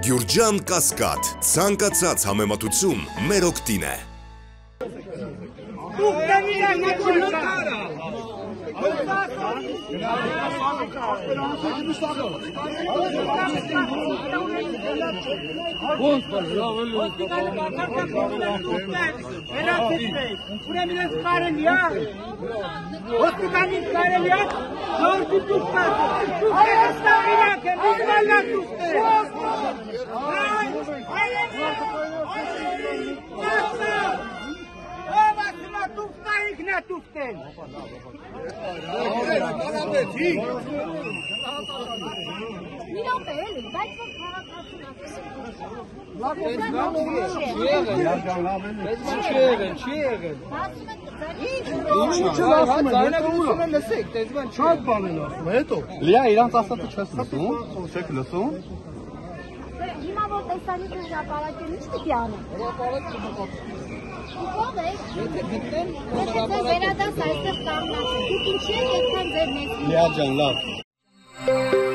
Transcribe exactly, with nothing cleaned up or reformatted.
Գյուրջան Կասկադ, ցանկացած համեմատություն մեր օգտին է։ Լիա իրանց ասածը չես լսում, չեք լսում։ Հիմա որ տեսանից ու հրապարակել ինչ պիտի անեմ։ Ո՞վ եք։ Եթե գտնեն, եթե ձեր վերադաս այստեղ կանգնած, դուք ինչի եք այդքան ձեր մեզ։ Լիա ջան, լավ։